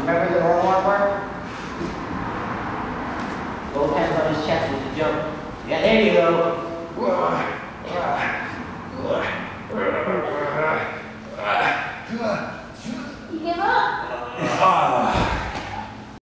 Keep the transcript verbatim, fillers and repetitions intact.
Remember the normal arm work? Both hands on his chest with the jump. Yeah, there you go. You give up?